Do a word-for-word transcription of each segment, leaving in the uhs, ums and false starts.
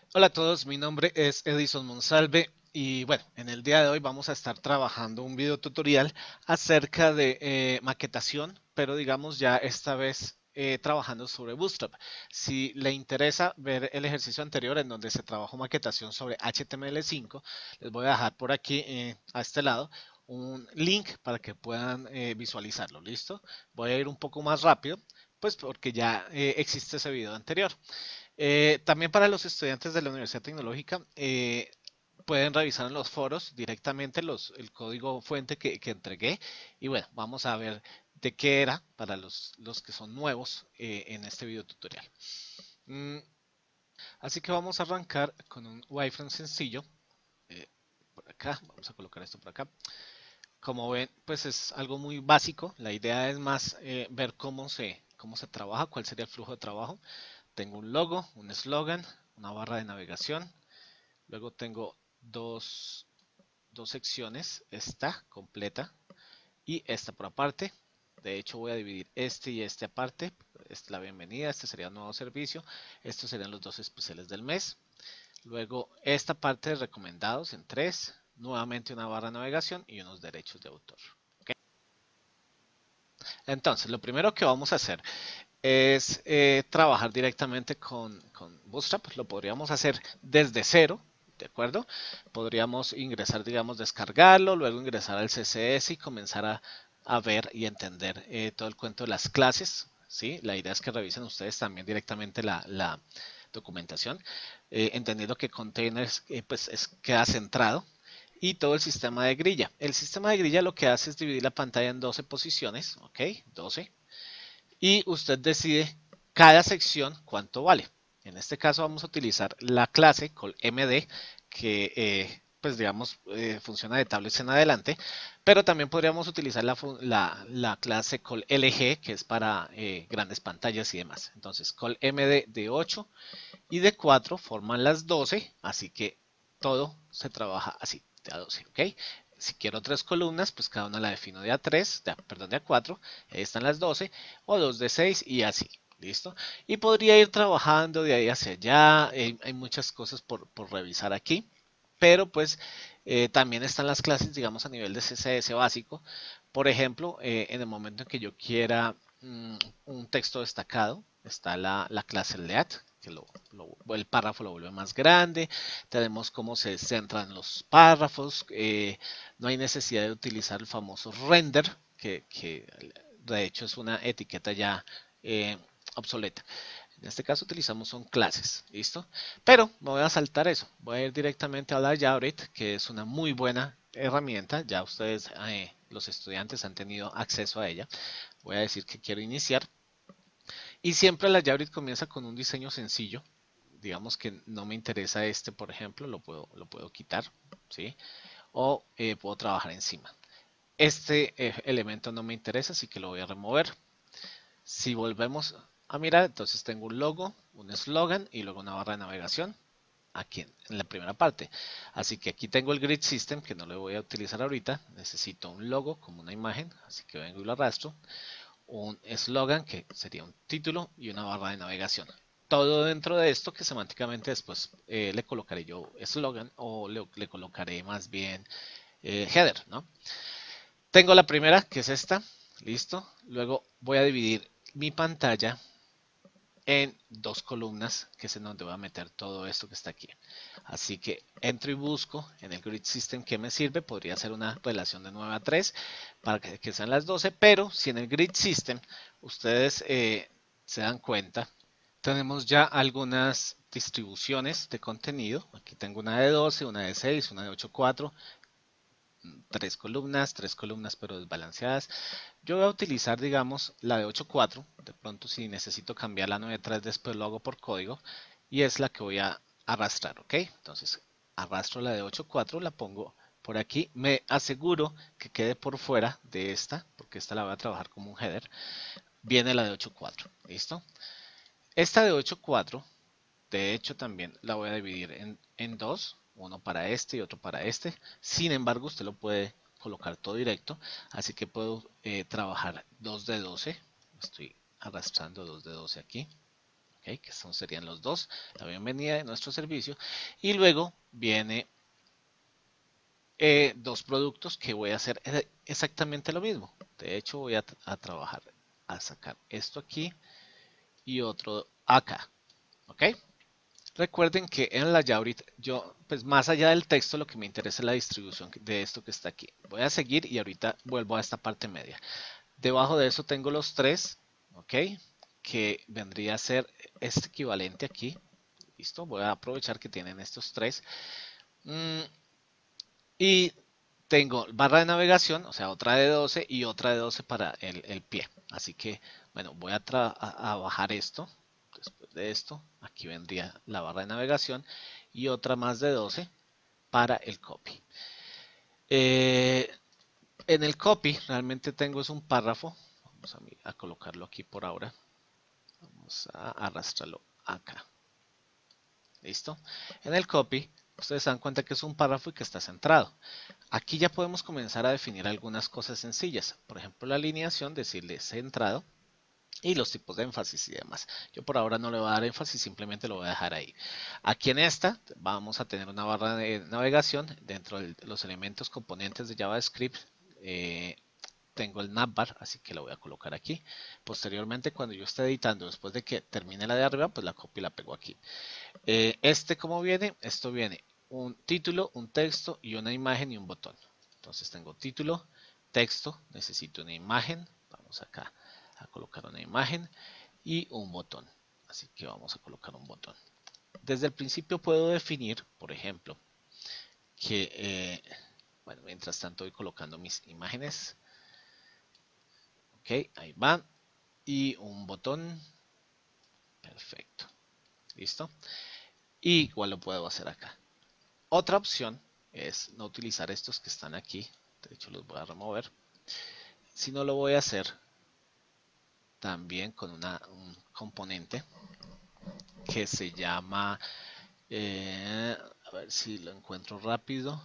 Hola a todos, mi nombre es Edison Monsalve y bueno, en el día de hoy vamos a estar trabajando un video tutorial acerca de eh, maquetación, pero digamos ya esta vez eh, trabajando sobre Bootstrap. Si le interesa ver el ejercicio anterior en donde se trabajó maquetación sobre H T M L cinco, les voy a dejar por aquí eh, a este lado un link para que puedan eh, visualizarlo. ¿Listo? Voy a ir un poco más rápido, pues porque ya eh, existe ese video anterior. Eh, también para los estudiantes de la Universidad Tecnológica, eh, pueden revisar en los foros directamente los, el código fuente que, que entregué. Y bueno, vamos a ver de qué era para los, los que son nuevos eh, en este video tutorial. Mm, así que vamos a arrancar con un wireframe sencillo. Eh, por acá, vamos a colocar esto por acá. Como ven, pues es algo muy básico. La idea es más eh, ver cómo se, cómo se trabaja, cuál sería el flujo de trabajo. Tengo un logo, un eslogan, una barra de navegación. Luego tengo dos, dos secciones, esta completa y esta por aparte. De hecho voy a dividir este y este aparte. Esta es la bienvenida, este sería un nuevo servicio. Estos serían los dos especiales del mes. Luego esta parte de recomendados en tres. Nuevamente una barra de navegación y unos derechos de autor. ¿Okay? Entonces, lo primero que vamos a hacer es eh, trabajar directamente con, con Bootstrap. Lo podríamos hacer desde cero, ¿de acuerdo? Podríamos ingresar, digamos, descargarlo, luego ingresar al C S S y comenzar a, a ver y entender eh, todo el cuento de las clases. ¿Sí? La idea es que revisen ustedes también directamente la, la documentación, eh, entendiendo que containers eh, pues es, queda centrado y todo el sistema de grilla. El sistema de grilla lo que hace es dividir la pantalla en doce posiciones, ¿ok? doce, y usted decide cada sección cuánto vale. En este caso vamos a utilizar la clase colMD que eh, pues digamos eh, funciona de tablets en adelante, pero también podríamos utilizar la, la, la clase colLG que es para eh, grandes pantallas y demás. Entonces colMD de ocho y de cuatro forman las doce, así que todo se trabaja así, de a doce, ¿ok? Si quiero tres columnas, pues cada una la defino de a tres, de a, perdón, de a cuatro, ahí están las doce, o dos de seis y así, ¿listo? Y podría ir trabajando de ahí hacia allá, eh, hay muchas cosas por, por revisar aquí, pero pues eh, también están las clases, digamos, a nivel de C S S básico. Por ejemplo, eh, en el momento en que yo quiera mmm, un texto destacado, está la, la clase L E A T, que lo, lo, el párrafo lo vuelve más grande. Tenemos cómo se centran los párrafos. Eh, no hay necesidad de utilizar el famoso render, que, que de hecho es una etiqueta ya eh, obsoleta. En este caso utilizamos son clases, ¿listo? Pero me voy a saltar eso. Voy a ir directamente a la JavaScript, que es una muy buena herramienta. Ya ustedes, eh, los estudiantes, han tenido acceso a ella. Voy a decir que quiero iniciar. Y siempre la JavaScript comienza con un diseño sencillo. Digamos que no me interesa este, por ejemplo, lo puedo, lo puedo quitar, ¿sí? O eh, puedo trabajar encima. Este eh, elemento no me interesa, así que lo voy a remover. Si volvemos a mirar, entonces tengo un logo, un eslogan y luego una barra de navegación aquí en, en la primera parte. Así que aquí tengo el grid system que no lo voy a utilizar ahorita. Necesito un logo como una imagen, así que vengo y lo arrastro. Un eslogan que sería un título y una barra de navegación. Todo dentro de esto que semánticamente después eh, le colocaré yo eslogan o le, le, colocaré más bien eh, header, ¿no? Tengo la primera que es esta, listo. Luego voy a dividir mi pantalla en dos columnas, que es en donde voy a meter todo esto que está aquí. Así que entro y busco en el grid system que me sirve. Podría ser una relación de nueve a tres para que, que sean las doce, pero si en el grid system ustedes eh, se dan cuenta, tenemos ya algunas distribuciones de contenido. Aquí tengo una de doce, una de seis, una de ocho punto cuatro, tres columnas, tres columnas pero desbalanceadas. Yo voy a utilizar, digamos, la de ocho punto cuatro. De pronto, si necesito cambiar la nueve punto tres, después lo hago por código. Y es la que voy a arrastrar, ¿ok? Entonces, arrastro la de ocho punto cuatro, la pongo por aquí. Me aseguro que quede por fuera de esta, porque esta la voy a trabajar como un header. Viene la de ocho punto cuatro, ¿listo? Esta de ocho punto cuatro, de hecho, también la voy a dividir en, en dos. Uno para este y otro para este. Sin embargo, usted lo puede colocar todo directo. Así que puedo eh, trabajar dos de doce. Estoy arrastrando dos de doce aquí. ¿okay? Que son, serían los dos, la bienvenida de nuestro servicio. Y luego viene eh, dos productos que voy a hacer exactamente lo mismo. De hecho, voy a, a trabajar a sacar esto aquí y otro acá. ¿Ok? Recuerden que en la Yaurit, yo, pues más allá del texto, lo que me interesa es la distribución de esto que está aquí. Voy a seguir y ahorita vuelvo a esta parte media. Debajo de eso tengo los tres, ¿ok? Que vendría a ser este equivalente aquí. Listo, voy a aprovechar que tienen estos tres. Mm, y tengo barra de navegación, o sea, otra de doce y otra de doce para el, el pie. Así que, bueno, voy a, a, a bajar esto. Después de esto, aquí vendría la barra de navegación y otra más de doce para el copy. Eh, en el copy realmente tengo es un párrafo. Vamos a, a colocarlo aquí por ahora. Vamos a arrastrarlo acá. ¿Listo? En el copy, ustedes se dan cuenta que es un párrafo y que está centrado. Aquí ya podemos comenzar a definir algunas cosas sencillas. Por ejemplo, la alineación, decirle centrado y los tipos de énfasis y demás. Yo por ahora no le voy a dar énfasis, simplemente lo voy a dejar ahí. Aquí en esta vamos a tener una barra de navegación dentro de los elementos componentes de JavaScript. Eh, tengo el navbar, así que lo voy a colocar aquí. Posteriormente, cuando yo esté editando, después de que termine la de arriba, pues la copio y la pego aquí. Eh, este, ¿cómo viene? Esto viene un título, un texto y una imagen y un botón. Entonces tengo título, texto, necesito una imagen. Vamos acá a colocar una imagen y un botón. Así que vamos a colocar un botón. Desde el principio puedo definir, por ejemplo, que, eh, bueno, mientras tanto voy colocando mis imágenes. Ok, ahí va. Y un botón. Perfecto. ¿Listo? Y igual lo puedo hacer acá. Otra opción es no utilizar estos que están aquí. De hecho, los voy a remover. Sino lo voy a hacer también con una, un componente que se llama, eh, a ver si lo encuentro rápido,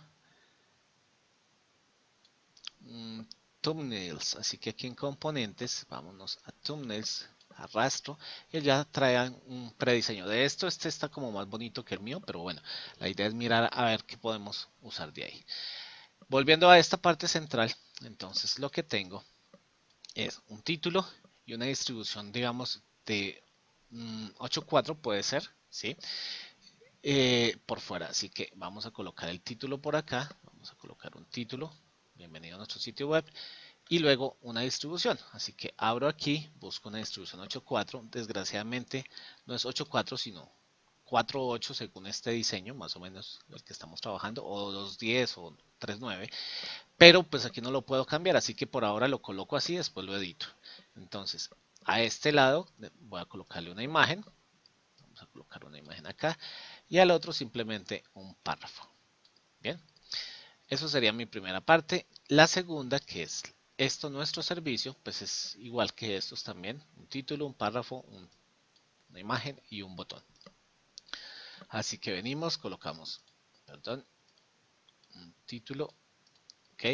mm, thumbnails. Así que aquí en componentes, vámonos a thumbnails, arrastro y ya trae un prediseño de esto. Este está como más bonito que el mío, pero bueno, la idea es mirar a ver qué podemos usar de ahí. Volviendo a esta parte central, entonces lo que tengo es un título y una distribución, digamos, de mmm, ocho cuatro puede ser, ¿sí? Eh, por fuera, así que vamos a colocar el título por acá, vamos a colocar un título, bienvenido a nuestro sitio web, y luego una distribución, así que abro aquí, busco una distribución ocho cuatro, desgraciadamente no es ocho cuatro sino cuatro ocho según este diseño, más o menos el que estamos trabajando, o dos diez o tres nueve, pero pues aquí no lo puedo cambiar, así que por ahora lo coloco así, después lo edito. Entonces, a este lado voy a colocarle una imagen, vamos a colocar una imagen acá, y al otro simplemente un párrafo. Bien, eso sería mi primera parte. La segunda, que es esto nuestro servicio, pues es igual que estos también, un título, un párrafo, un, una imagen y un botón. Así que venimos, colocamos, perdón, un título, ok,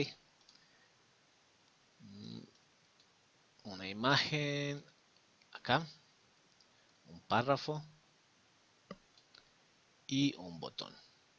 una imagen acá, un párrafo y un botón.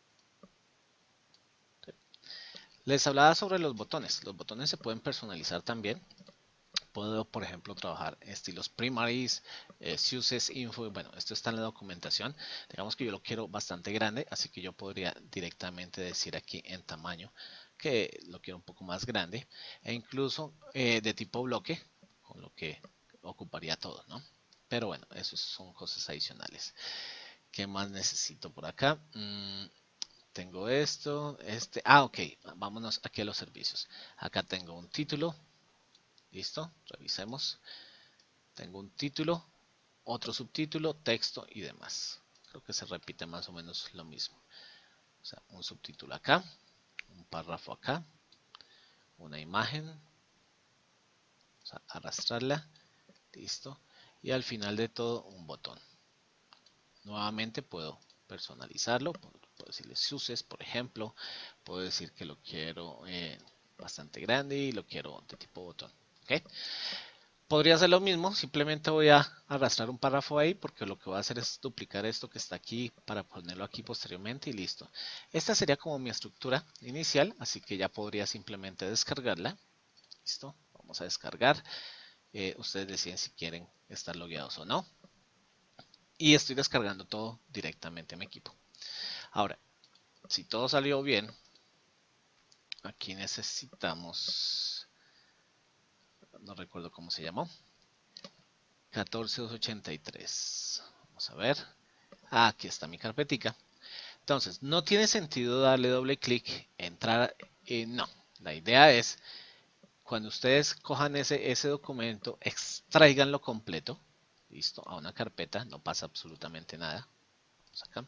Les hablaba sobre los botones. Los botones se pueden personalizar también. Puedo, por ejemplo, trabajar estilos primaries, eh, uses, info. Bueno, esto está en la documentación. Digamos que yo lo quiero bastante grande, así que yo podría directamente decir aquí en tamaño que lo quiero un poco más grande e incluso eh, de tipo bloque, con lo que ocuparía todo, ¿no? Pero bueno, eso son cosas adicionales. ¿Qué más necesito por acá? Mm, tengo esto, este, ah, ok, vámonos aquí a los servicios. Acá tengo un título, listo, revisemos. Tengo un título, otro subtítulo, texto y demás. Creo que se repite más o menos lo mismo. O sea, un subtítulo acá, un párrafo acá, una imagen, o sea, arrastrarla, listo. Y al final de todo un botón. Nuevamente puedo personalizarlo, puedo decirle uses, por ejemplo, puedo decir que lo quiero eh, bastante grande y lo quiero de tipo botón. ¿Okay? Podría hacer lo mismo, simplemente voy a arrastrar un párrafo ahí porque lo que voy a hacer es duplicar esto que está aquí para ponerlo aquí posteriormente y listo. Esta sería como mi estructura inicial, así que ya podría simplemente descargarla. Listo, vamos a descargar. Eh, ustedes deciden si quieren estar logueados o no. Y estoy descargando todo directamente a mi equipo. Ahora, si todo salió bien, aquí necesitamos, no recuerdo cómo se llamó, catorce doscientos ochenta y tres. Vamos a ver. Ah, aquí está mi carpetica. Entonces, no tiene sentido darle doble clic, entrar. Eh, no, la idea es cuando ustedes cojan ese, ese documento, extraiganlo completo. Listo, a una carpeta, no pasa absolutamente nada. Vamos acá.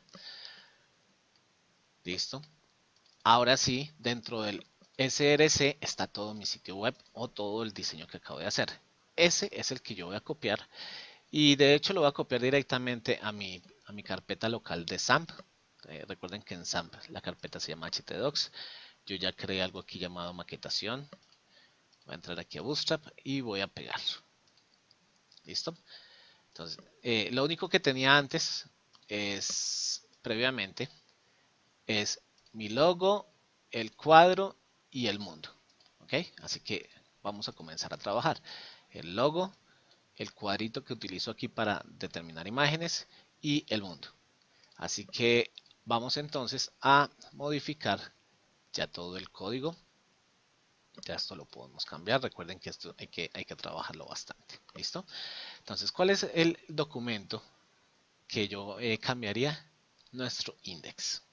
Listo. Ahora sí, dentro del S R C está todo mi sitio web o todo el diseño que acabo de hacer. Ese es el que yo voy a copiar y de hecho lo voy a copiar directamente a mi, a mi carpeta local de S A M P. Eh, recuerden que en S A M P la carpeta se llama htdocs. Yo ya creé algo aquí llamado maquetación. Voy a entrar aquí a Bootstrap y voy a pegar. ¿Listo? Entonces, eh, lo único que tenía antes es, previamente, es mi logo, el cuadro y el mundo. ¿Ok? Así que vamos a comenzar a trabajar. El logo, el cuadrito que utilizo aquí para determinar imágenes y el mundo. Así que vamos entonces a modificar ya todo el código. Ya esto lo podemos cambiar. Recuerden que esto hay que, hay que trabajarlo bastante. ¿Listo? Entonces, ¿cuál es el documento que yo eh, cambiaría? Nuestro index.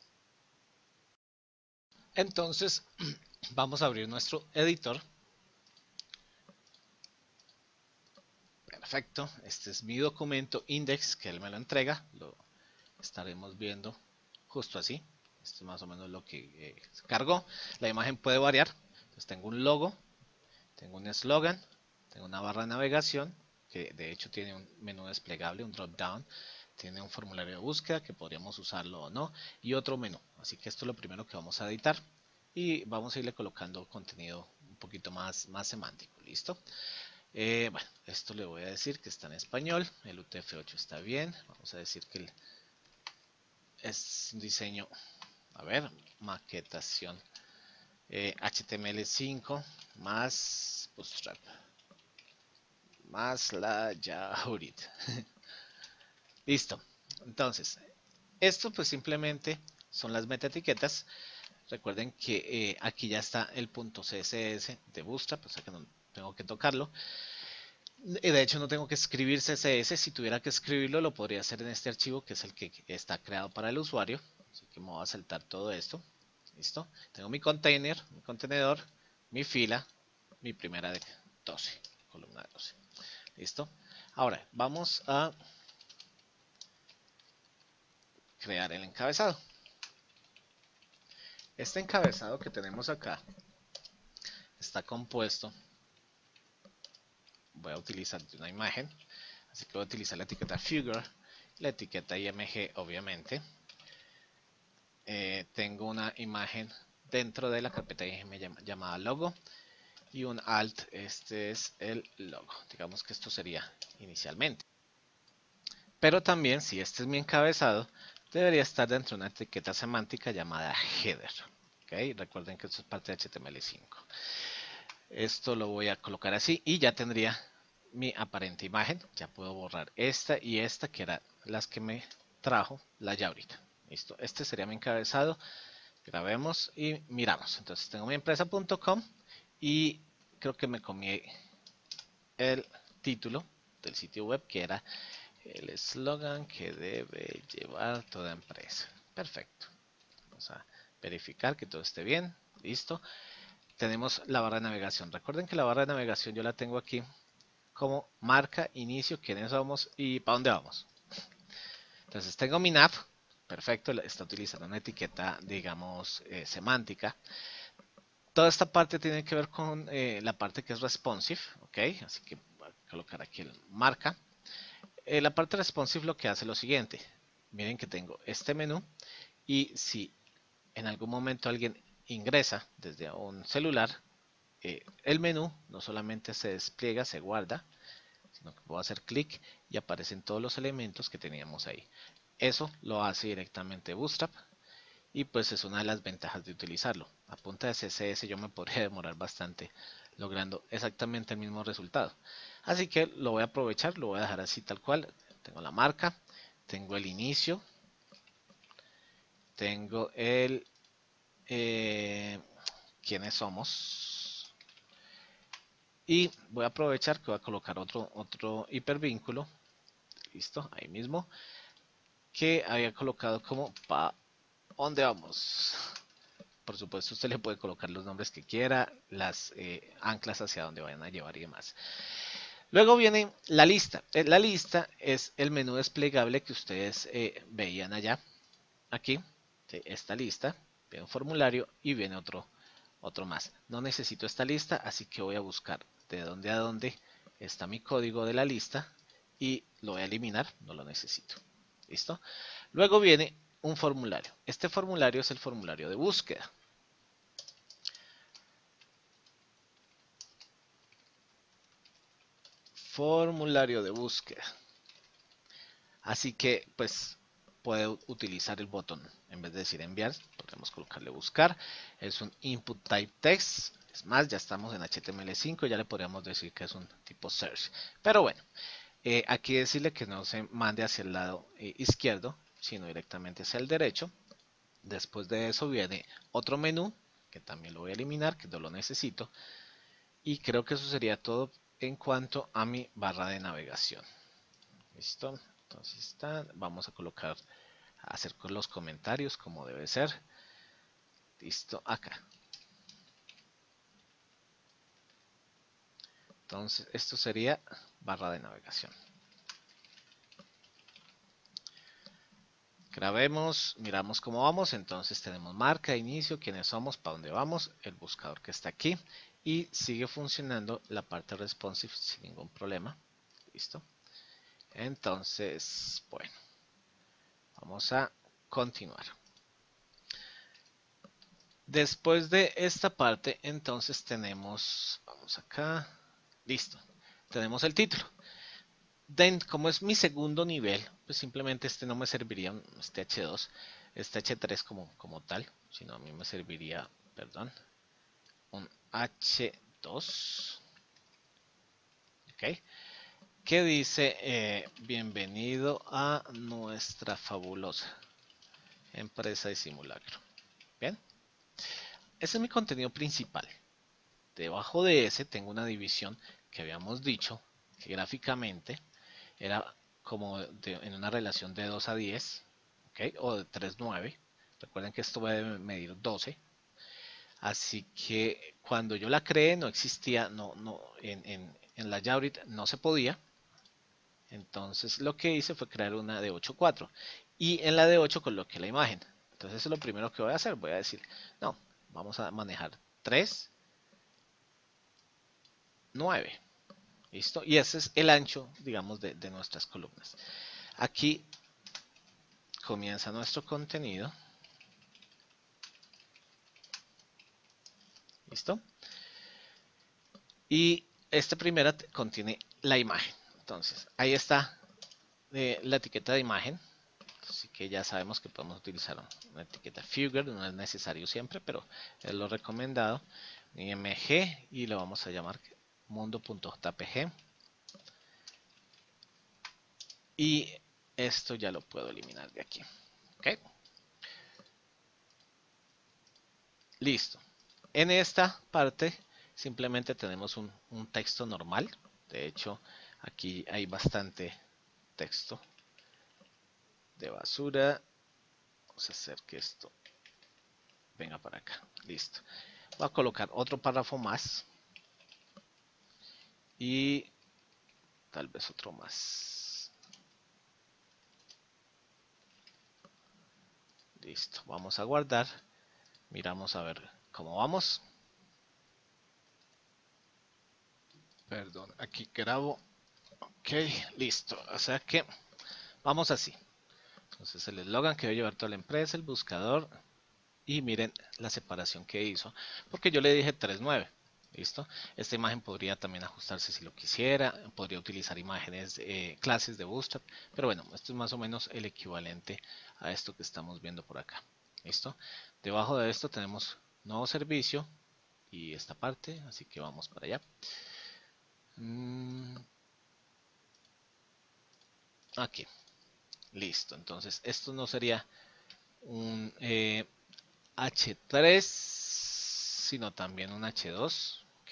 Entonces, vamos a abrir nuestro editor. Perfecto. Este es mi documento index que él me lo entrega. Lo estaremos viendo justo así. Esto es más o menos lo que eh, se cargó. La imagen puede variar. Entonces tengo un logo, tengo un eslogan, tengo una barra de navegación que de hecho tiene un menú desplegable, un drop down, tiene un formulario de búsqueda que podríamos usarlo o no y otro menú. Así que esto es lo primero que vamos a editar y vamos a irle colocando contenido un poquito más, más semántico. ¿Listo? Eh, bueno, esto le voy a decir que está en español, el U T F ocho está bien, vamos a decir que el, es un diseño, a ver, maquetación eh, H T M L cinco más Bootstrap más la Jahurit. Listo. Entonces, esto pues simplemente son las metaetiquetas. Recuerden que eh, aquí ya está el punto C S S de Bootstrap, o sea que no tengo que tocarlo. De hecho, no tengo que escribir C S S. Si tuviera que escribirlo, lo podría hacer en este archivo, que es el que está creado para el usuario. Así que me voy a saltar todo esto. ¿Listo? Tengo mi container, mi contenedor, mi fila, mi primera de doce, columna de doce. ¿Listo? Ahora, vamos a crear el encabezado. Este encabezado que tenemos acá está compuesto, voy a utilizar una imagen, así que voy a utilizar la etiqueta figure, la etiqueta img obviamente. Eh, tengo una imagen dentro de la carpeta img llamada logo y un alt, este es el logo, digamos que esto sería inicialmente. Pero también, si este es mi encabezado, debería estar dentro de una etiqueta semántica llamada header. ¿Okay? Recuerden que esto es parte de H T M L cinco. Esto lo voy a colocar así y ya tendría mi aparente imagen. Ya puedo borrar esta y esta, que eran las que me trajo la ya ahorita. Listo, este sería mi encabezado. Grabemos y miramos. Entonces tengo mi empresa punto com y creo que me comí el título del sitio web, que era el eslogan que debe llevar toda empresa. Perfecto. Vamos a verificar que todo esté bien. Listo. Tenemos la barra de navegación. Recuerden que la barra de navegación yo la tengo aquí como marca, inicio, quiénes somos y para dónde vamos. Entonces tengo mi nav. Perfecto. Está utilizando una etiqueta, digamos, eh, semántica. Toda esta parte tiene que ver con eh, la parte que es responsive. Ok. Así que voy a colocar aquí el marca. Eh, la parte responsive lo que hace es lo siguiente. Miren que tengo este menú y si en algún momento alguien ingresa desde un celular, eh, el menú no solamente se despliega, se guarda, sino que puedo hacer clic y aparecen todos los elementos que teníamos ahí. Eso lo hace directamente Bootstrap y pues es una de las ventajas de utilizarlo. A punta de C S S yo me podría demorar bastante logrando exactamente el mismo resultado. Así que lo voy a aprovechar, lo voy a dejar así tal cual. Tengo la marca, tengo el inicio, tengo el eh, quiénes somos, y voy a aprovechar que voy a colocar otro, otro hipervínculo, listo, ahí mismo, que había colocado como pa dónde vamos. Por supuesto, usted le puede colocar los nombres que quiera, las eh, anclas hacia donde vayan a llevar y demás. Luego viene la lista. La lista es el menú desplegable que ustedes eh, veían allá. Aquí, ¿sí? Esta lista, viene un formulario y viene otro, otro más. No necesito esta lista, así que voy a buscar de dónde a dónde está mi código de la lista y lo voy a eliminar, no lo necesito. ¿Listo? Luego viene un formulario. Este formulario es el formulario de búsqueda. Formulario de búsqueda. Así que, pues, puede utilizar el botón. En vez de decir enviar, podemos colocarle buscar. Es un input type text. Es más, ya estamos en H T M L cinco, ya le podríamos decir que es un tipo search. Pero bueno, eh, aquí decirle que no se mande hacia el lado eh, izquierdo, sino directamente hacia el derecho. Después de eso viene otro menú, que también lo voy a eliminar, que no lo necesito. Y creo que eso sería todo en cuanto a mi barra de navegación. ¿Listo? Entonces está, vamos a colocar, a hacer con los comentarios como debe ser. Listo, acá. Entonces esto sería barra de navegación. Grabemos, miramos cómo vamos, entonces tenemos marca, inicio, quiénes somos, para dónde vamos, el buscador que está aquí y sigue funcionando la parte responsive sin ningún problema. Listo. Entonces, bueno, vamos a continuar. Después de esta parte, entonces tenemos, vamos acá, listo, tenemos el título. Den, como es mi segundo nivel, pues simplemente este no me serviría, este H dos, este H tres como, como tal, sino a mí me serviría, perdón, un H dos, ok, que dice, eh, bienvenido a nuestra fabulosa empresa de simulacro. Bien, ese es mi contenido principal. Debajo de ese tengo una división que habíamos dicho que gráficamente era como de, en una relación de dos a diez, ¿okay? O de tres a nueve. Recuerden que esto va a medir doce. Así que cuando yo la creé no existía, no, no, en, en, en la Jabrit no se podía. Entonces lo que hice fue crear una de ocho cuatro. Y en la de ocho coloqué la imagen. Entonces eso es lo primero que voy a hacer. Voy a decir, no, vamos a manejar tres, nueve. ¿Listo? Y ese es el ancho, digamos, de, de nuestras columnas. Aquí comienza nuestro contenido. ¿Listo? Y esta primera contiene la imagen. Entonces, ahí está eh, la etiqueta de imagen. Así que ya sabemos que podemos utilizar una etiqueta Figure. No es necesario siempre, pero es lo recomendado. I M G y lo vamos a llamar mundo.jpg. Y esto ya lo puedo eliminar de aquí. ¿Ok? Listo. En esta parte simplemente tenemos un, un texto normal. De hecho, aquí hay bastante texto de basura. Vamos a hacer que esto venga para acá. Listo. Voy a colocar otro párrafo más. Y tal vez otro más. Listo. Vamos a guardar. Miramos a ver cómo vamos. Perdón, aquí grabo. Ok, listo. O sea que vamos así. Entonces el eslogan que debe llevar toda la empresa, el buscador. Y miren la separación que hizo. Porque yo le dije tres nueve. ¿Listo? Esta imagen podría también ajustarse si lo quisiera, podría utilizar imágenes, eh, clases de Bootstrap, pero bueno, esto es más o menos el equivalente a esto que estamos viendo por acá. ¿Listo? Debajo de esto tenemos nuevo servicio y esta parte, así que vamos para allá. Mm, aquí, listo. Entonces, esto no sería un eh, H tres, sino también un H dos. Ok,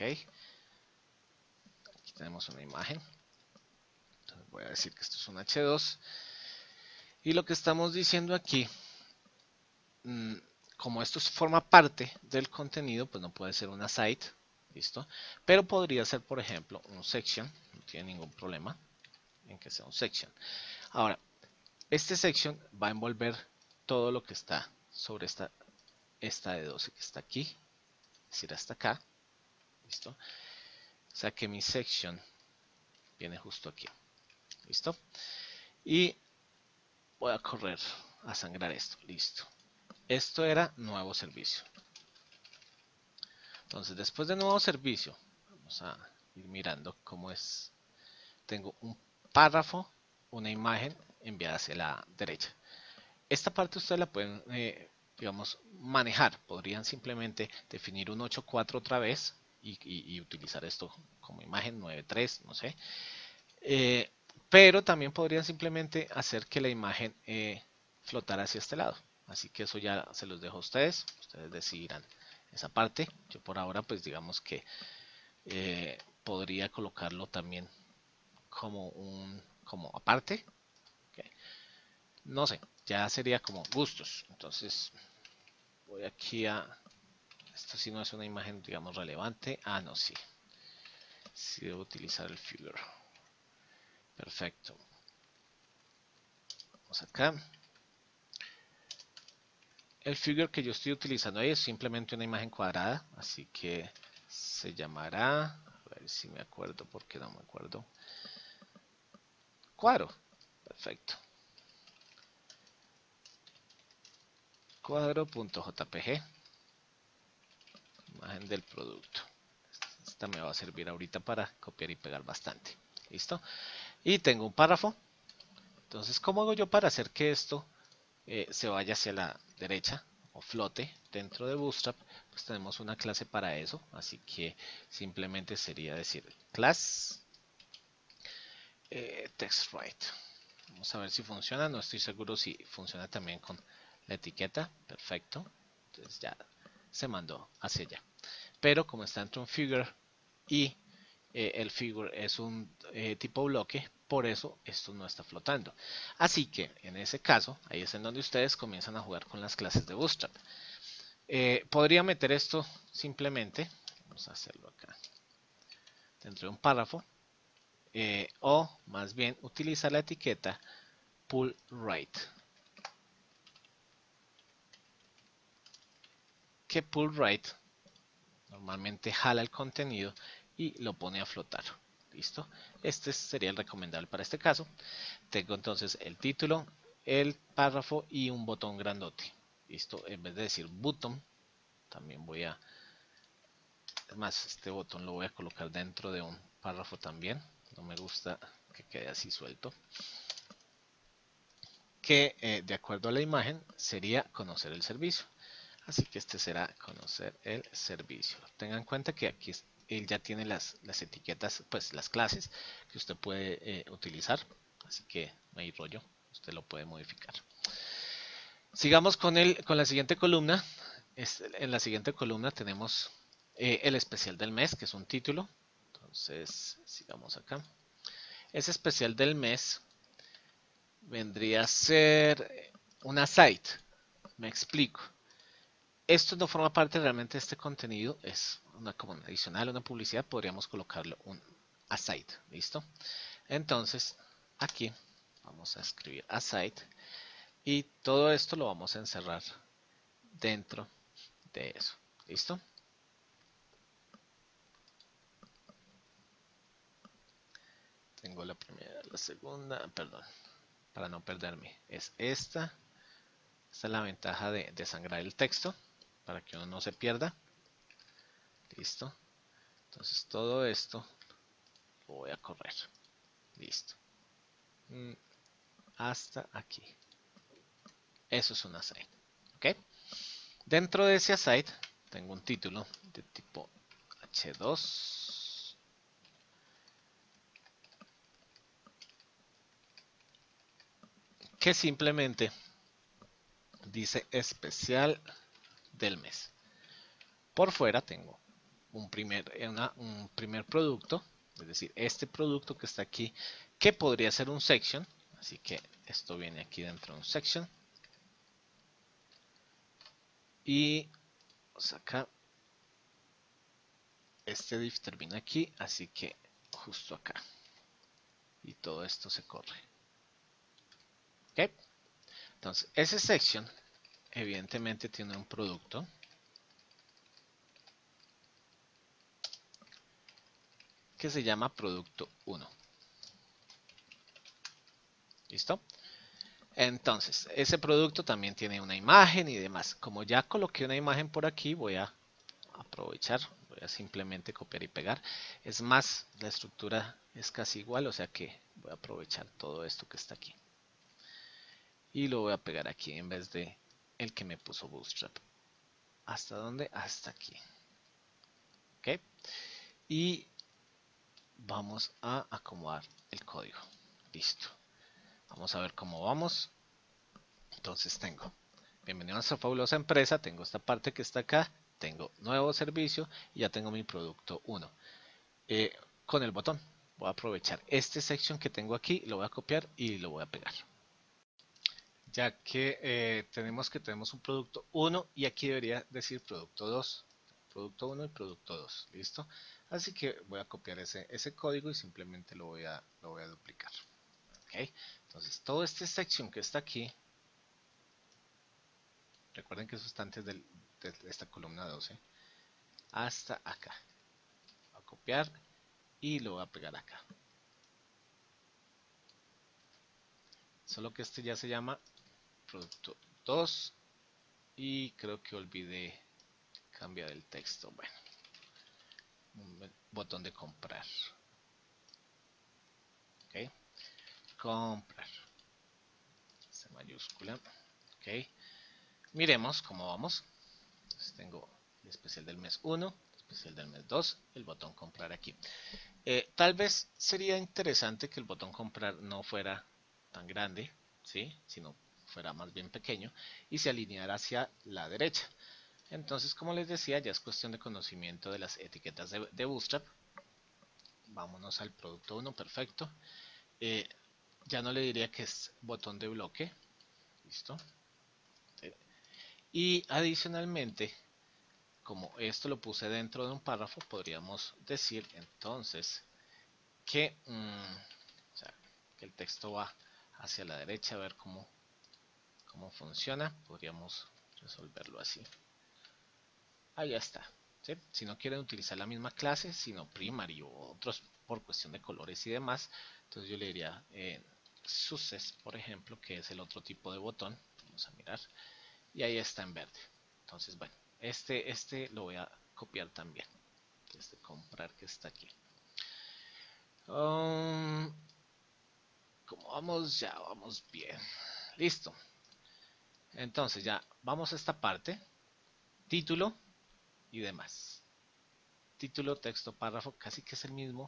aquí tenemos una imagen. Entonces voy a decir que esto es un H dos. Y lo que estamos diciendo aquí, mmm, como esto forma parte del contenido, pues no puede ser una site, ¿listo? Pero podría ser, por ejemplo, un section, no tiene ningún problema en que sea un section. Ahora, este section va a envolver todo lo que está sobre esta, esta de doce que está aquí, es decir, hasta acá, ¿listo? O sea que mi section viene justo aquí, ¿listo? Y voy a correr a sangrar esto, listo. Esto era nuevo servicio. Entonces, después de nuevo servicio, vamos a ir mirando cómo es. Tengo un párrafo, una imagen enviada hacia la derecha. Esta parte ustedes la pueden, eh, digamos, manejar. Podrían simplemente definir un ocho punto cuatro otra vez y, y, y, utilizar esto como imagen nueve punto tres, no sé. Eh, pero también podrían simplemente hacer que la imagen eh, flotara hacia este lado. Así que eso ya se los dejo a ustedes. Ustedes decidirán esa parte. Yo por ahora pues digamos que eh, podría colocarlo también como un como aparte. Okay. No sé, ya sería como gustos. Entonces voy aquí a... Esto sí no es una imagen digamos relevante. Ah, no, sí. Sí debo utilizar el figure. Perfecto. Vamos acá. El figure que yo estoy utilizando ahí es simplemente una imagen cuadrada, así que se llamará, a ver si me acuerdo porque no me acuerdo, cuadro. Perfecto. Cuadro.jpg, imagen del producto. Esta me va a servir ahorita para copiar y pegar bastante. ¿Listo? Y tengo un párrafo. Entonces, ¿cómo hago yo para hacer que esto eh, se vaya hacia la derecha o flote dentro de Bootstrap? Pues tenemos una clase para eso, así que simplemente sería decir class eh, TextWrite. Vamos a ver si funciona, no estoy seguro si funciona también con la etiqueta. Perfecto, entonces ya se mandó hacia allá. Pero como está entre un figure y eh, el figure es un eh, tipo bloque, por eso esto no está flotando. Así que en ese caso, ahí es en donde ustedes comienzan a jugar con las clases de Bootstrap. Eh, podría meter esto simplemente, vamos a hacerlo acá, dentro de un párrafo, eh, o más bien utilizar la etiqueta pull right. Que pull right normalmente jala el contenido y lo pone a flotar. ¿Listo? Este sería el recomendable para este caso. Tengo entonces el título, el párrafo y un botón grandote. ¿Listo? En vez de decir button, también voy a... Es más, este botón lo voy a colocar dentro de un párrafo también. No me gusta que quede así suelto. Que eh, de acuerdo a la imagen sería conocer el servicio. Así que este será conocer el servicio. Tengan en cuenta que aquí él ya tiene las, las etiquetas, pues las clases que usted puede eh, utilizar. Así que no hay rollo, usted lo puede modificar. Sigamos con, el, con la siguiente columna. En la siguiente columna tenemos eh, el especial del mes, que es un título. Entonces, sigamos acá. Ese especial del mes vendría a ser una site. Me explico. Esto no forma parte realmente de este contenido, es una como adicional, una publicidad, podríamos colocarlo un aside, ¿listo? Entonces, aquí vamos a escribir aside y todo esto lo vamos a encerrar dentro de eso, ¿listo? Tengo la primera, la segunda, perdón, para no perderme, es esta. Esta es la ventaja de sangrar el texto, para que uno no se pierda. Listo. Entonces todo esto lo voy a correr. Listo. Hasta aquí. Eso es un aside. ¿Ok? Dentro de ese aside tengo un título de tipo hache dos. Que simplemente dice especial del mes. Por fuera tengo un primer, una, un primer producto, es decir, este producto que está aquí, que podría ser un section, así que esto viene aquí dentro de un section. Y vamos acá, este div termina aquí, así que justo acá. Y todo esto se corre. ¿Ok? Entonces, ese section evidentemente tiene un producto. Que se llama producto uno. ¿Listo? Entonces, ese producto también tiene una imagen y demás. Como ya coloqué una imagen por aquí, voy a aprovechar, voy a simplemente copiar y pegar. Es más, la estructura es casi igual, o sea que voy a aprovechar todo esto que está aquí. Y lo voy a pegar aquí en vez de el que me puso Bootstrap. ¿Hasta dónde? Hasta aquí. ¿Ok? Y vamos a acomodar el código. Listo. Vamos a ver cómo vamos. Entonces tengo, bienvenido a nuestra fabulosa empresa, tengo esta parte que está acá, tengo nuevo servicio y ya tengo mi producto uno. Eh, con el botón voy a aprovechar este section que tengo aquí, lo voy a copiar y lo voy a pegar. Ya que eh, tenemos que tenemos un producto uno y aquí debería decir producto dos. Producto uno y producto dos, ¿listo? Así que voy a copiar ese, ese código y simplemente lo voy a, lo voy a duplicar. ¿Ok? Entonces todo este section que está aquí, recuerden que eso está antes del, de esta columna doce, hasta acá. Voy a copiar y lo voy a pegar acá. Solo que este ya se llama producto dos y creo que olvidé cambiar el texto. Bueno, un botón de comprar. Ok, comprar. C mayúscula. Ok, miremos cómo vamos. Entonces tengo el especial del mes uno, el especial del mes dos, el botón comprar aquí. Eh, tal vez sería interesante que el botón comprar no fuera tan grande, ¿sí? Sino fuera más bien pequeño y se alineara hacia la derecha. Entonces, como les decía, ya es cuestión de conocimiento de las etiquetas de, de Bootstrap. Vámonos al producto uno, perfecto. Eh, ya no le diría que es botón de bloque. Listo. Y adicionalmente, como esto lo puse dentro de un párrafo, podríamos decir entonces que, mmm, o sea, que el texto va hacia la derecha, a ver cómo, cómo funciona. Podríamos resolverlo así. Ahí ya está. ¿Sí? Si no quieren utilizar la misma clase, sino primary o otros por cuestión de colores y demás, entonces yo le diría eh, success, por ejemplo, que es el otro tipo de botón. Vamos a mirar. Y ahí está en verde. Entonces, bueno, este, este lo voy a copiar también. Este comprar que está aquí. Um, como vamos, ya vamos bien. Listo. Entonces ya vamos a esta parte. Título y demás. Título, texto, párrafo, casi que es el mismo.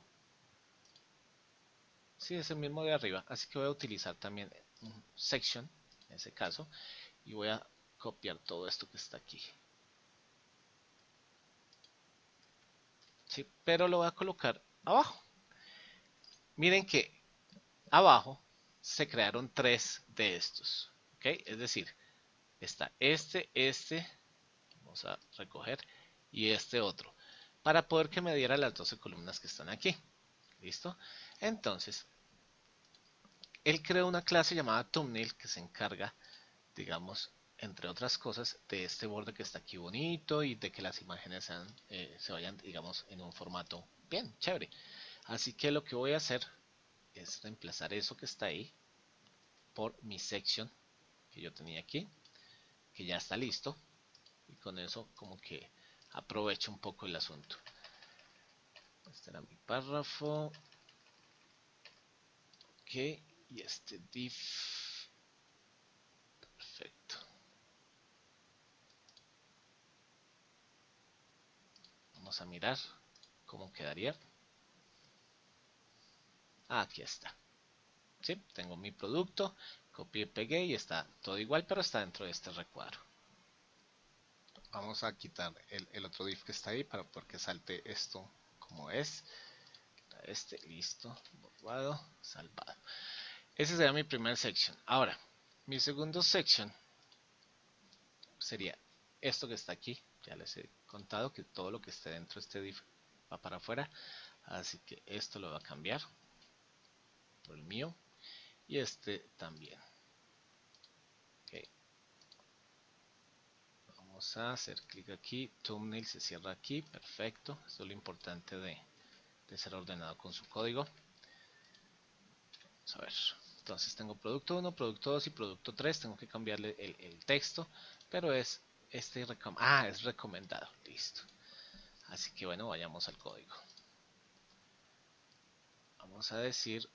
Sí, es el mismo de arriba. Así que voy a utilizar también un section, en ese caso. Y voy a copiar todo esto que está aquí. Sí, pero lo voy a colocar abajo. Miren que abajo se crearon tres de estos. ¿Ok? Es decir, está este, este, vamos a recoger, y este otro. Para poder que me diera las doce columnas que están aquí. ¿Listo? Entonces, él creó una clase llamada thumbnail que se encarga, digamos, entre otras cosas, de este borde que está aquí bonito y de que las imágenes sean, eh, se vayan, digamos, en un formato bien, chévere. Así que lo que voy a hacer es reemplazar eso que está ahí por mi section que yo tenía aquí, que ya está listo. Y con eso como que aprovecho un poco el asunto. Este era mi párrafo. Ok, y este div. Perfecto. Vamos a mirar cómo quedaría. Ah, aquí está. ¿Sí? Tengo mi producto, copié y pegué y está todo igual, pero está dentro de este recuadro. Vamos a quitar el, el otro div que está ahí para porque salte esto como es. Este, listo, borrado, salvado. Ese sería mi primer section. Ahora, mi segundo section sería esto que está aquí. Ya les he contado que todo lo que esté dentro de este div va para afuera. Así que esto lo va a cambiar por el mío. Y este también. Okay. Vamos a hacer clic aquí. Thumbnail se cierra aquí. Perfecto. Esto es lo importante de, de ser ordenado con su código. Vamos a ver. Entonces tengo producto uno, producto dos y producto tres. Tengo que cambiarle el, el texto. Pero es este recom ah, es recomendado. Listo. Así que bueno, vayamos al código. Vamos a decir,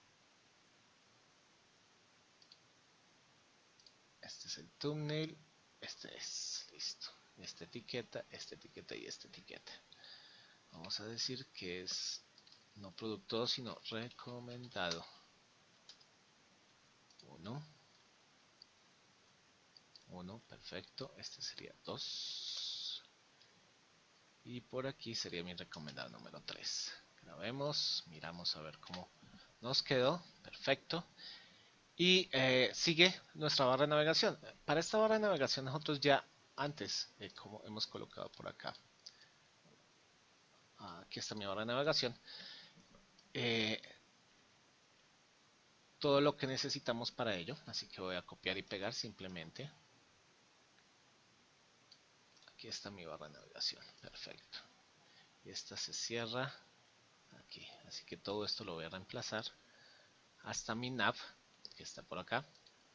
este es el thumbnail, este es, listo. Esta etiqueta, esta etiqueta y esta etiqueta. Vamos a decir que es no producto dos, sino recomendado. uno. uno, perfecto. Este sería dos. Y por aquí sería mi recomendado número tres. Grabemos, miramos a ver cómo nos quedó. Perfecto. Y eh, sigue nuestra barra de navegación. Para esta barra de navegación nosotros ya antes, eh, como hemos colocado por acá, aquí está mi barra de navegación, eh, todo lo que necesitamos para ello, así que voy a copiar y pegar simplemente. Aquí está mi barra de navegación, perfecto. Y esta se cierra aquí, así que todo esto lo voy a reemplazar hasta mi nav, que está por acá.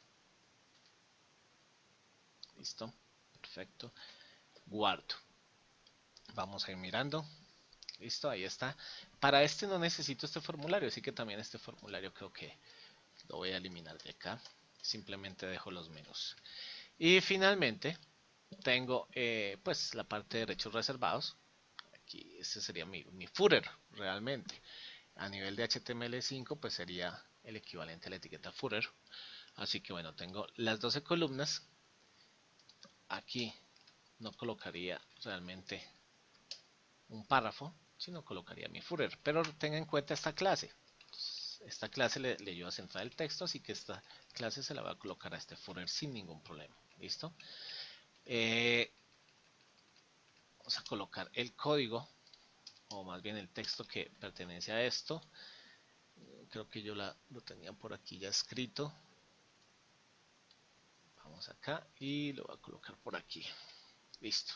Listo, perfecto. Guardo. Vamos a ir mirando. Listo, ahí está. Para este no necesito este formulario, así que también este formulario creo que lo voy a eliminar de acá. Simplemente dejo los menús. Y finalmente tengo eh, pues la parte de derechos reservados. Aquí este sería mi, mi footer realmente. A nivel de H T M L cinco pues sería el equivalente a la etiqueta footer. Así que bueno, tengo las doce columnas. Aquí no colocaría realmente un párrafo, sino colocaría mi footer. Pero tenga en cuenta esta clase. Esta clase le, le ayuda a centrar el texto, así que esta clase se la va a colocar a este footer sin ningún problema. ¿Listo? Eh, vamos a colocar el código, o más bien el texto que pertenece a esto. Creo que yo la, lo tenía por aquí ya escrito. Vamos acá y lo voy a colocar por aquí. Listo.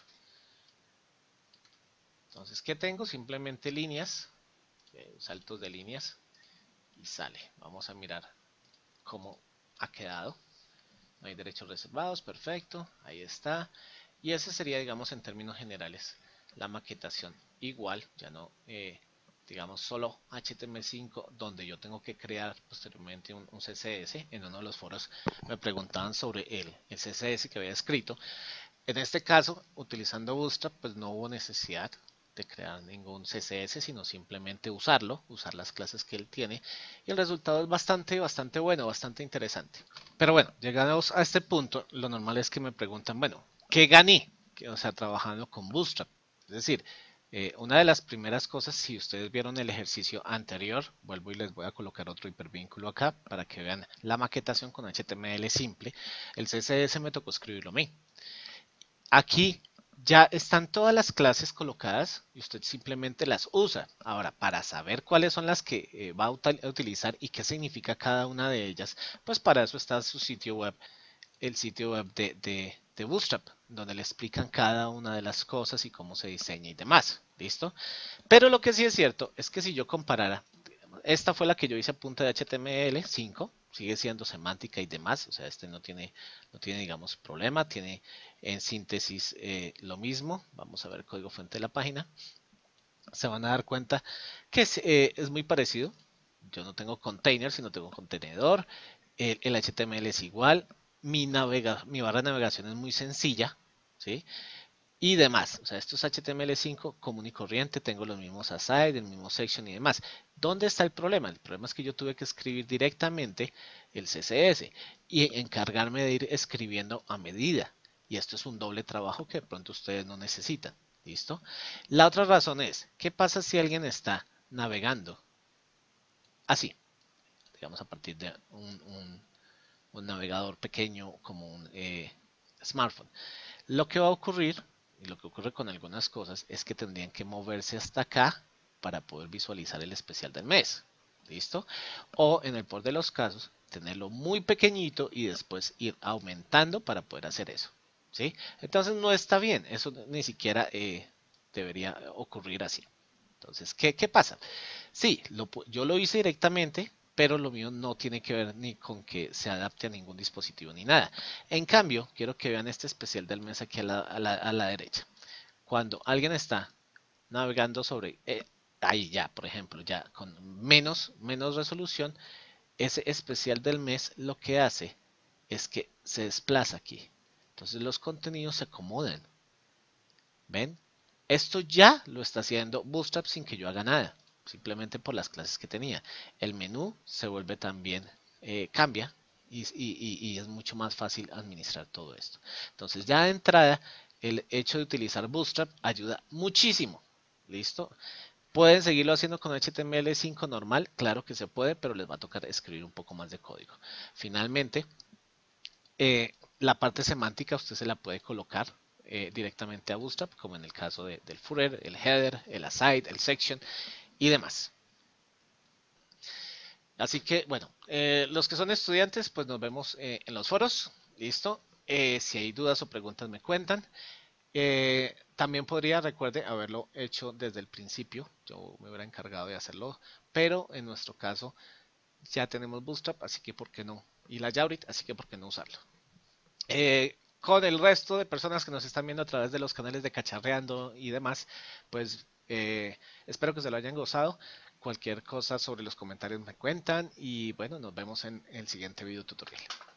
Entonces, ¿qué tengo? Simplemente líneas, eh, saltos de líneas y sale. Vamos a mirar cómo ha quedado. No hay derechos reservados, perfecto, ahí está. Y ese sería, digamos, en términos generales, la maquetación. Igual, ya no, eh, digamos, solo H T M L cinco, donde yo tengo que crear posteriormente un, un C S S. En uno de los foros me preguntaban sobre el, el C S S que había escrito. En este caso, utilizando Bootstrap, pues no hubo necesidad de crear ningún C S S, sino simplemente usarlo, usar las clases que él tiene, y el resultado es bastante, bastante bueno, bastante interesante. Pero bueno, llegados a este punto, lo normal es que me preguntan, bueno, ¿qué gané? O sea, trabajando con Bootstrap. Es decir, eh, una de las primeras cosas, si ustedes vieron el ejercicio anterior, vuelvo y les voy a colocar otro hipervínculo acá para que vean la maquetación con H T M L simple. El C S S me tocó escribirlo a mí. Aquí ya están todas las clases colocadas y usted simplemente las usa. Ahora, para saber cuáles son las que eh, va a utilizar y qué significa cada una de ellas, pues para eso está su sitio web, el sitio web de, de, de Bootstrap, donde le explican cada una de las cosas y cómo se diseña y demás. ¿Listo? Pero lo que sí es cierto es que si yo comparara, esta fue la que yo hice a punta de H T M L cinco, sigue siendo semántica y demás, o sea, este no tiene, no tiene digamos, problema, tiene en síntesis eh, lo mismo. Vamos a ver el código fuente de la página. se van a dar cuenta que es, eh, es muy parecido. Yo no tengo container, sino tengo contenedor. El, el H T M L es igual. Mi, navega, mi barra de navegación es muy sencilla, ¿sí? Y demás. O sea, esto es H T M L cinco común y corriente. Tengo los mismos aside, el mismo section y demás. ¿Dónde está el problema? El problema es que yo tuve que escribir directamente el C S S y encargarme de ir escribiendo a medida. Y esto es un doble trabajo que de pronto ustedes no necesitan. ¿Listo? La otra razón es, ¿qué pasa si alguien está navegando así? Digamos a partir de un, un, un navegador pequeño como un eh, smartphone. Lo que va a ocurrir, y lo que ocurre con algunas cosas, es que tendrían que moverse hasta acá para poder visualizar el especial del mes. ¿Listo? O en el peor de los casos, tenerlo muy pequeñito y después ir aumentando para poder hacer eso. ¿Sí? Entonces no está bien, eso ni siquiera eh, debería ocurrir así. Entonces, ¿qué, qué pasa? Sí, lo, yo lo hice directamente, pero lo mío no tiene que ver ni con que se adapte a ningún dispositivo ni nada. En cambio, quiero que vean este especial del mes aquí a la, a la, a la derecha. Cuando alguien está navegando sobre, eh, ahí ya, por ejemplo, ya con menos, menos resolución, ese especial del mes lo que hace es que se desplaza aquí. Entonces los contenidos se acomodan. ¿Ven? Esto ya lo está haciendo Bootstrap sin que yo haga nada, simplemente por las clases que tenía. El menú se vuelve también, eh, cambia y, y, y, es mucho más fácil administrar todo esto. Entonces ya de entrada, el hecho de utilizar Bootstrap ayuda muchísimo. ¿Listo? ¿Pueden seguirlo haciendo con H T M L cinco normal? Claro que se puede, pero les va a tocar escribir un poco más de código. Finalmente, eh, la parte semántica usted se la puede colocar eh, directamente a Bootstrap, como en el caso de, del footer, el header, el aside, el section y demás. Así que, bueno, eh, los que son estudiantes, pues nos vemos eh, en los foros. Listo. Eh, si hay dudas o preguntas, me cuentan. Eh, también podría, recuerde, haberlo hecho desde el principio. Yo me hubiera encargado de hacerlo, pero en nuestro caso ya tenemos Bootstrap, así que ¿por qué no? Y la Javrit, así que ¿por qué no usarlo? Eh, con el resto de personas que nos están viendo a través de los canales de Cacharreando y demás, pues eh, espero que se lo hayan gozado. Cualquier cosa sobre los comentarios me cuentan y bueno, nos vemos en el siguiente video tutorial.